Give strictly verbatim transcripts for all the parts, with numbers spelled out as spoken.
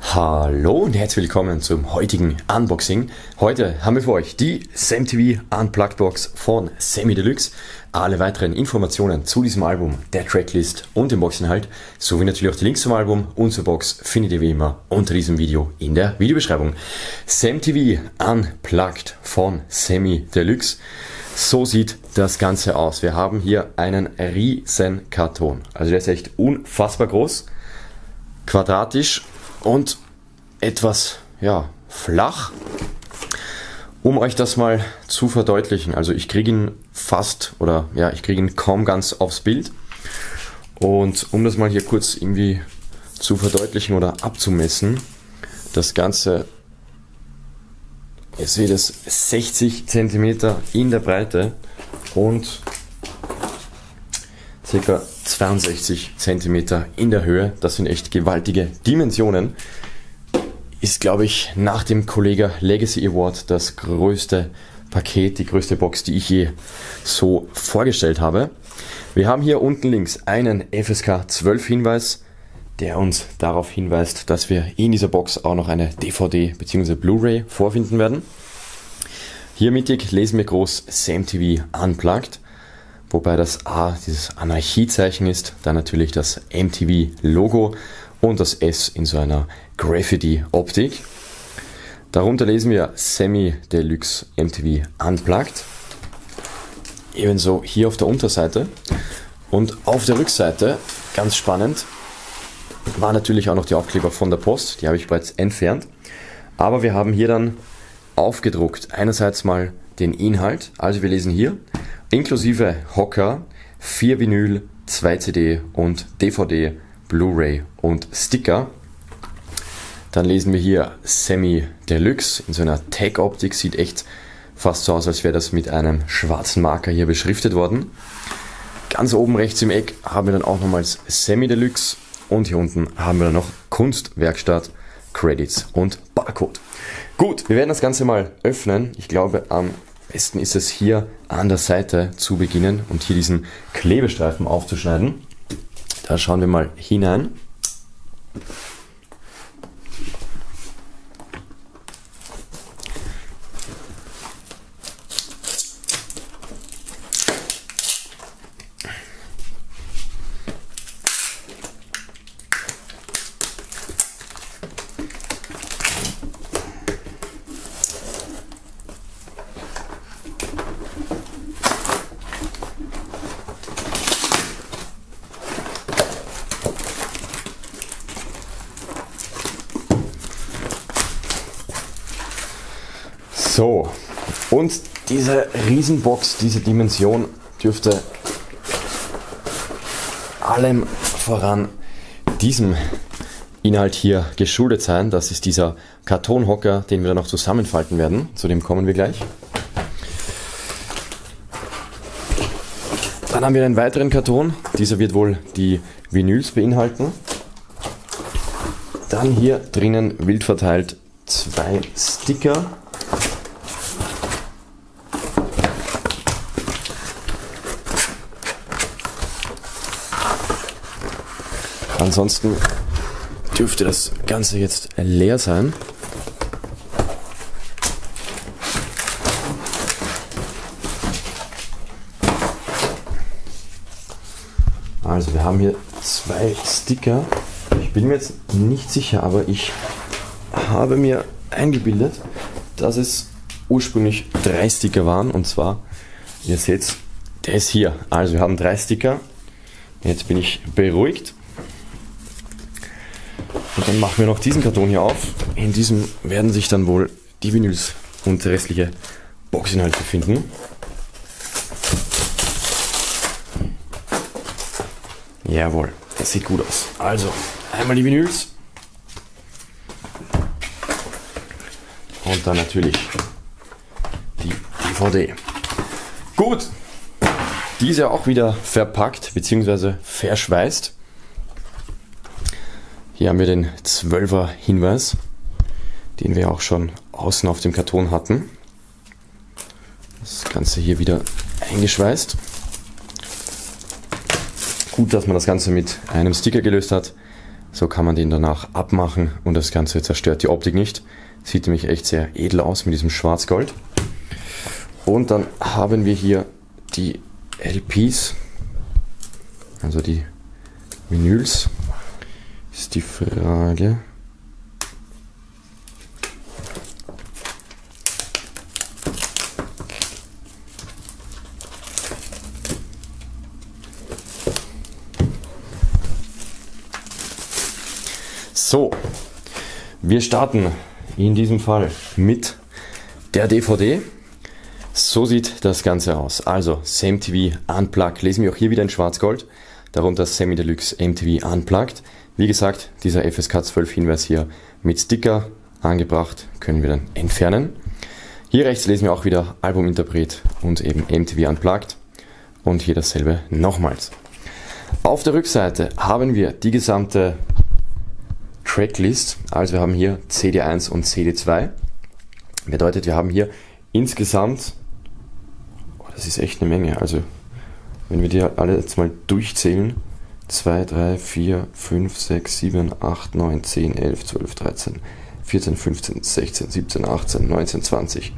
Hallo und herzlich willkommen zum heutigen Unboxing. Heute haben wir für euch die SAM T V Unplugged Box von Sammy Deluxe. Alle weiteren Informationen zu diesem Album, der Tracklist und dem Boxinhalt, sowie natürlich auch die Links zum Album und zur Box findet ihr wie immer unter diesem Video in der Videobeschreibung. SAM T V Unplugged von Sammy Deluxe. So sieht das Ganze aus. Wir haben hier einen riesen Karton. Also der ist echt unfassbar groß, quadratisch und etwas ja, flach. Um euch das mal zu verdeutlichen, also ich kriege ihn fast oder ja, ich kriege ihn kaum ganz aufs Bild. Und um das mal hier kurz irgendwie zu verdeutlichen oder abzumessen, das Ganze, ihr seht es, sechzig Zentimeter in der Breite und ca. zweiundsechzig Zentimeter in der Höhe. Das sind echt gewaltige Dimensionen. Ist, glaube ich, nach dem Kollega Legacy Award das größte Paket, die größte Box, die ich je so vorgestellt habe. Wir haben hier unten links einen F S K zwölf Hinweis, der uns darauf hinweist, dass wir in dieser Box auch noch eine D V D bzw. Blu-ray vorfinden werden. Hier mittig lesen wir groß SAM T V Unplugged, wobei das A dieses Anarchiezeichen ist, dann natürlich das M T V-Logo und das S in so einer Graffiti-Optik. Darunter lesen wir Sammy Deluxe M T V Unplugged. Ebenso hier auf der Unterseite. Und auf der Rückseite, ganz spannend, war natürlich auch noch die Aufkleber von der Post. Die habe ich bereits entfernt. Aber wir haben hier dann aufgedruckt einerseits mal den Inhalt. Also wir lesen hier inklusive Hocker, vier Vinyl, zwei C D und D V D, Blu-ray und Sticker. Dann lesen wir hier Sammy Deluxe in so einer Tag-Optik, sieht echt fast so aus, als wäre das mit einem schwarzen Marker hier beschriftet worden. Ganz oben rechts im Eck haben wir dann auch nochmals Sammy Deluxe und hier unten haben wir dann noch Kunstwerkstatt, Credits und Barcode. Gut, wir werden das Ganze mal öffnen. Ich glaube, am besten ist es hier an der Seite zu beginnen und hier diesen Klebestreifen aufzuschneiden. Da schauen wir mal hinein. So, und diese Riesenbox, diese Dimension dürfte allem voran diesem Inhalt hier geschuldet sein. Das ist dieser Kartonhocker, den wir dann noch zusammenfalten werden. Zu dem kommen wir gleich. Dann haben wir einen weiteren Karton. Dieser wird wohl die Vinyls beinhalten. Dann hier drinnen wild verteilt zwei Sticker. Ansonsten dürfte das Ganze jetzt leer sein. Also wir haben hier zwei Sticker. Ich bin mir jetzt nicht sicher, aber ich habe mir eingebildet, dass es ursprünglich drei Sticker waren. Und zwar, ihr seht, der ist hier. Also wir haben drei Sticker. Jetzt bin ich beruhigt. Und dann machen wir noch diesen Karton hier auf. In diesem werden sich dann wohl die Vinyls und der restliche Boxinhalt befinden. Jawohl, das sieht gut aus. Also, einmal die Vinyls. Und dann natürlich die D V D. Gut, diese auch wieder verpackt bzw. verschweißt. Hier haben wir den zwölfer Hinweis, den wir auch schon außen auf dem Karton hatten. Das Ganze hier wieder eingeschweißt. Gut, dass man das Ganze mit einem Sticker gelöst hat. So kann man den danach abmachen und das Ganze zerstört die Optik nicht. Sieht nämlich echt sehr edel aus mit diesem Schwarz-Gold. Und dann haben wir hier die L Ps, also die Vinyls. Ist die Frage. So, wir starten in diesem Fall mit der D V D. So sieht das Ganze aus. Also SEM T V Unplugged, lesen wir auch hier wieder in Schwarz-Gold, darunter Semi Deluxe M T V Unplugged. Wie gesagt, dieser F S K zwölf Hinweis hier mit Sticker angebracht, können wir dann entfernen. Hier rechts lesen wir auch wieder Albuminterpret und eben M T V Unplugged und hier dasselbe nochmals. Auf der Rückseite haben wir die gesamte Tracklist, also wir haben hier C D eins und C D zwei. Bedeutet, wir haben hier insgesamt, oh, das ist echt eine Menge, also wenn wir die alle jetzt mal durchzählen, zwei, drei, vier, fünf, sechs, sieben, acht, neun, zehn, elf, zwölf, dreizehn, vierzehn, fünfzehn, sechzehn, siebzehn, achtzehn, neunzehn, zwanzig.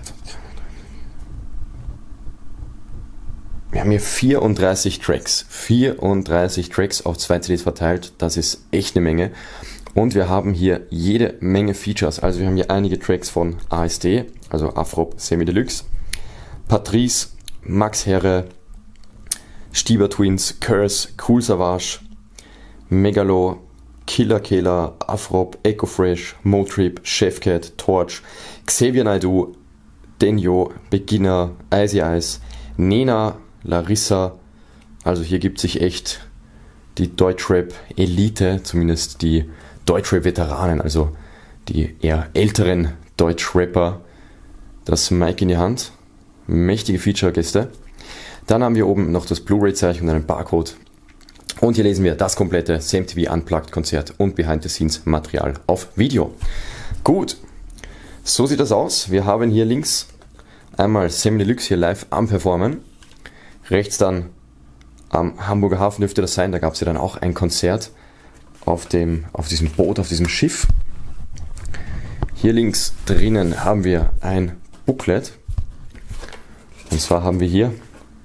Wir haben hier vierunddreißig Tracks, vierunddreißig Tracks auf zwei C Ds verteilt, das ist echt eine Menge. Und wir haben hier jede Menge Features, also wir haben hier einige Tracks von A S D, also Afrop Semi Deluxe, Patrice, Max Herre, Stieber Twins, Curse, Cool Savage, Megalo, Killer Killer, Afrop, Echo Fresh, Motrip, Chefcat, Torch, Xavier Naidoo, Denyo, Beginner, Icy Ice, Nena, Larissa, also hier gibt sich echt die Deutschrap Elite, zumindest die Deutschrap-Veteranen, also die eher älteren Deutschrapper, das Mic in die Hand, mächtige Feature-Gäste. Dann haben wir oben noch das Blu-ray-Zeichen und einen Barcode. Und hier lesen wir das komplette SEM T V Unplugged-Konzert und Behind-the-Scenes-Material auf Video. Gut, so sieht das aus. Wir haben hier links einmal Semi Deluxe hier live am Performen. Rechts dann am Hamburger Hafen dürfte das sein, da gab es ja dann auch ein Konzert auf, dem, auf diesem Boot, auf diesem Schiff. Hier links drinnen haben wir ein Booklet. Und zwar haben wir hier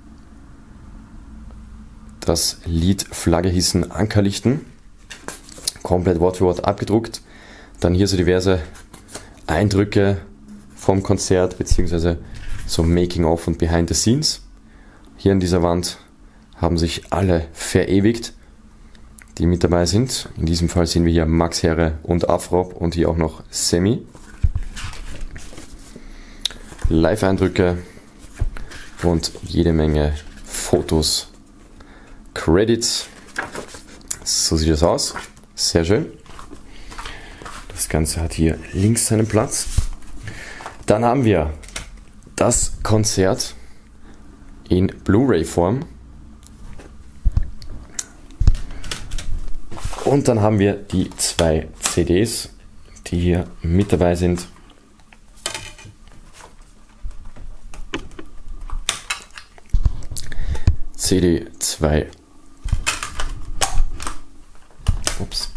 das Lied Flagge hissen Ankerlichten. Komplett Wort für Wort abgedruckt. Dann hier so diverse Eindrücke vom Konzert, beziehungsweise so Making-of und Behind the Scenes. Hier an dieser Wand haben sich alle verewigt, die mit dabei sind. In diesem Fall sehen wir hier Max Herre und Afrop und hier auch noch Semi. Live-Eindrücke und jede Menge Fotos, Credits. So sieht das aus. Sehr schön. Das Ganze hat hier links seinen Platz. Dann haben wir das Konzert in Blu-ray-Form. Und dann haben wir die zwei C Ds, die hier mit dabei sind. C D zwei. Ups.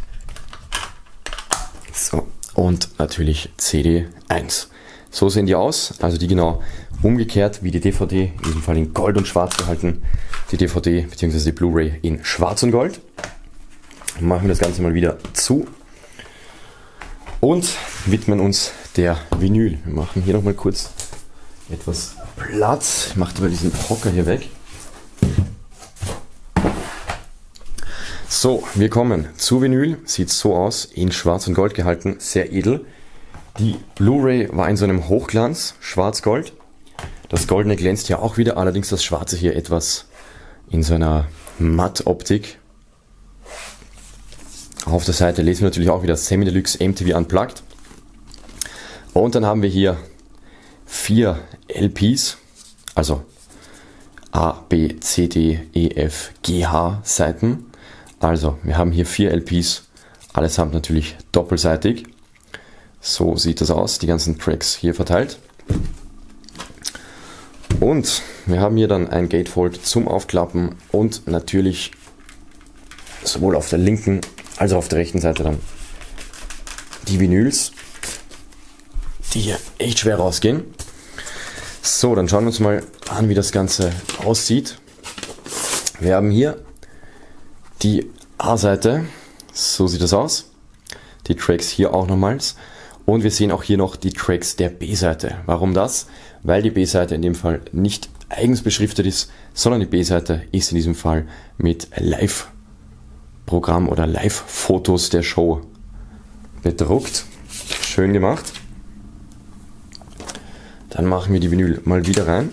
So, und natürlich C D eins. So sehen die aus, also die genau umgekehrt wie die D V D, in diesem Fall in Gold und Schwarz gehalten. Die D V D bzw. die Blu-ray in Schwarz und Gold. Machen wir das Ganze mal wieder zu und widmen uns der Vinyl. Wir machen hier nochmal kurz etwas Platz. Ich mache aber diesen Hocker hier weg. So, wir kommen zu Vinyl. Sieht so aus, in Schwarz und Gold gehalten, sehr edel. Die Blu-ray war in so einem Hochglanz, Schwarz-Gold. Das Goldene glänzt ja auch wieder, allerdings das Schwarze hier etwas in so einer Matt-Optik. Auf der Seite lesen wir natürlich auch wieder Semi Deluxe M T V Unplugged. Und dann haben wir hier vier L Ps, also A, B, C, D, E, F, G, H Seiten. Also wir haben hier vier L Ps, allesamt natürlich doppelseitig. So sieht das aus, die ganzen Tracks hier verteilt. Und wir haben hier dann ein Gatefold zum Aufklappen und natürlich sowohl auf der linken Also auf der rechten Seite dann die Vinyls, die hier echt schwer rausgehen. So, dann schauen wir uns mal an, wie das Ganze aussieht. Wir haben hier die A-Seite, so sieht das aus. Die Tracks hier auch nochmals. Und wir sehen auch hier noch die Tracks der B-Seite. Warum das? Weil die B-Seite in dem Fall nicht eigens beschriftet ist, sondern die B-Seite ist in diesem Fall mit Live-Programm oder Live-Fotos der Show bedruckt. Schön gemacht. Dann machen wir die Vinyl mal wieder rein.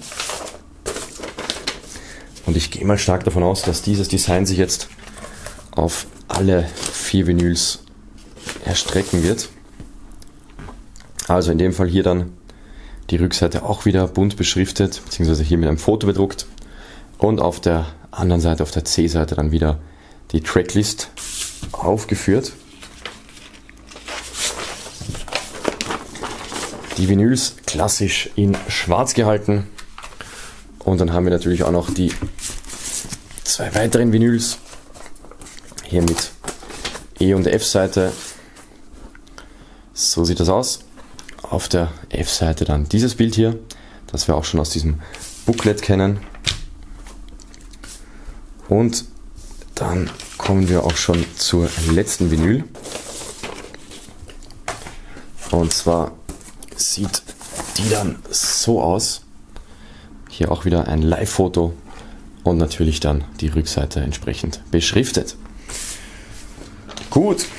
Und ich gehe mal stark davon aus, dass dieses Design sich jetzt auf alle vier Vinyls erstrecken wird. Also in dem Fall hier dann die Rückseite auch wieder bunt beschriftet, beziehungsweise hier mit einem Foto bedruckt. Und auf der anderen Seite, auf der C-Seite dann wieder die Tracklist aufgeführt. Die Vinyls klassisch in schwarz gehalten. Und dann haben wir natürlich auch noch die zwei weiteren Vinyls. Hier mit E- und F-Seite. So sieht das aus. Auf der F-Seite dann dieses Bild hier, das wir auch schon aus diesem Booklet kennen. Und dann kommen wir auch schon zur letzten Vinyl. Und zwar sieht die dann so aus. Hier auch wieder ein Live-Foto und natürlich dann die Rückseite entsprechend beschriftet. Gut.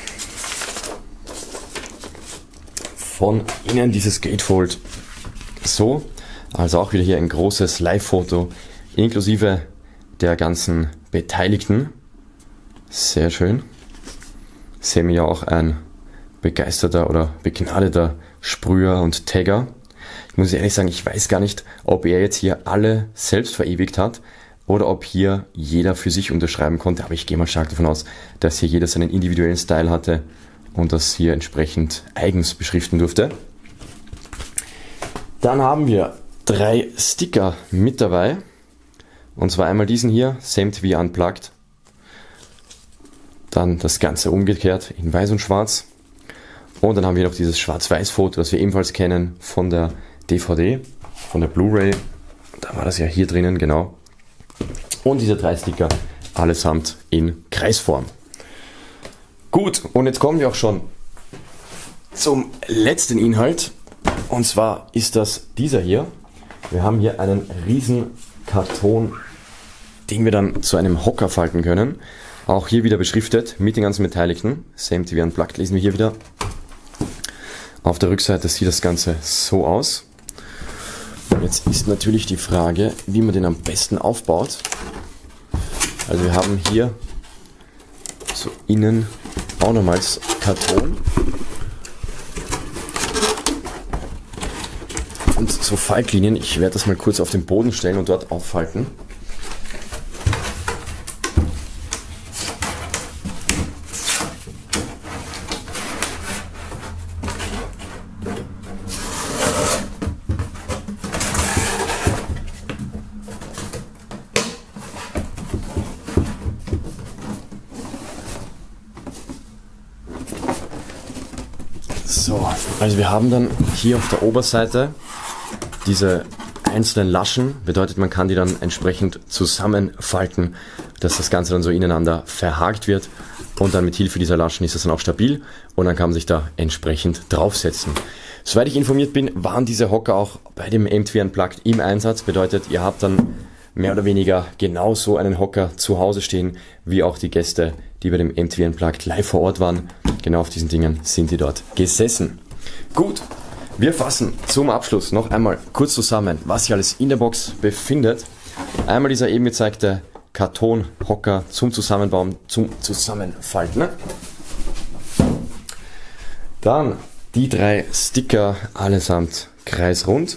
Von innen dieses Gatefold so, also auch wieder hier ein großes Live-Foto inklusive der ganzen Beteiligten. Sehr schön. Sehen wir ja auch ein begeisterter oder begnadeter Sprüher und Tagger. Ich muss ehrlich sagen, ich weiß gar nicht, ob er jetzt hier alle selbst verewigt hat oder ob hier jeder für sich unterschreiben konnte, aber ich gehe mal stark davon aus, dass hier jeder seinen individuellen Style hatte und das hier entsprechend eigens beschriften durfte. Dann haben wir drei Sticker mit dabei. Und zwar einmal diesen hier, Same M T V Unplugged. Dann das Ganze umgekehrt in weiß und schwarz. Und dann haben wir noch dieses Schwarz-Weiß-Foto, das wir ebenfalls kennen von der D V D, von der Blu-ray. Da war das ja hier drinnen, genau. Und diese drei Sticker allesamt in Kreisform. Gut, und jetzt kommen wir auch schon zum letzten Inhalt. Und zwar ist das dieser hier. Wir haben hier einen riesen Karton, den wir dann zu einem Hocker falten können. Auch hier wieder beschriftet mit den ganzen Beteiligten. Same M T V Unplugged lesen wir hier wieder. Auf der Rückseite sieht das Ganze so aus. Jetzt ist natürlich die Frage, wie man den am besten aufbaut. Also wir haben hier so innen auch nochmals Karton und so Faltlinien. Ich werde das mal kurz auf den Boden stellen und dort auffalten. So, also wir haben dann hier auf der Oberseite diese einzelnen Laschen, bedeutet man kann die dann entsprechend zusammenfalten, dass das Ganze dann so ineinander verhakt wird und dann mit Hilfe dieser Laschen ist das dann auch stabil und dann kann man sich da entsprechend draufsetzen. Soweit ich informiert bin, waren diese Hocker auch bei dem M T V Unplugged im Einsatz, bedeutet ihr habt dann mehr oder weniger genauso einen Hocker zu Hause stehen, wie auch die Gäste, die bei dem M T V Unplugged live vor Ort waren. Genau auf diesen Dingen sind die dort gesessen. Gut, wir fassen zum Abschluss noch einmal kurz zusammen, was sich alles in der Box befindet. Einmal dieser eben gezeigte Kartonhocker zum Zusammenbauen, zum Zusammenfalten. Dann die drei Sticker, allesamt kreisrund.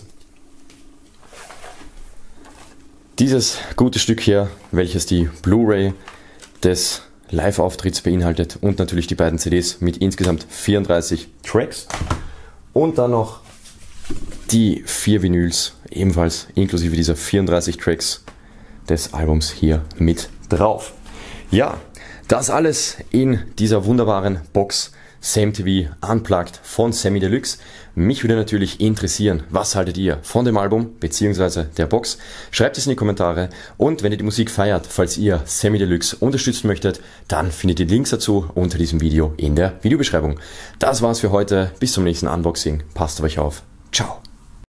Dieses gute Stück hier, welches die Blu-ray des Live-Auftritts beinhaltet und natürlich die beiden C Ds mit insgesamt vierunddreißig Tracks und dann noch die vier Vinyls, ebenfalls inklusive dieser vierunddreißig Tracks des Albums hier mit drauf. Ja, Das alles in dieser wunderbaren Box Sam T V Unplugged von Samy Deluxe. Mich würde natürlich interessieren, was haltet ihr von dem Album bzw. der Box? Schreibt es in die Kommentare und wenn ihr die Musik feiert, falls ihr Samy Deluxe unterstützen möchtet, dann findet ihr die Links dazu unter diesem Video in der Videobeschreibung. Das war's für heute, bis zum nächsten Unboxing. Passt auf euch auf. Ciao.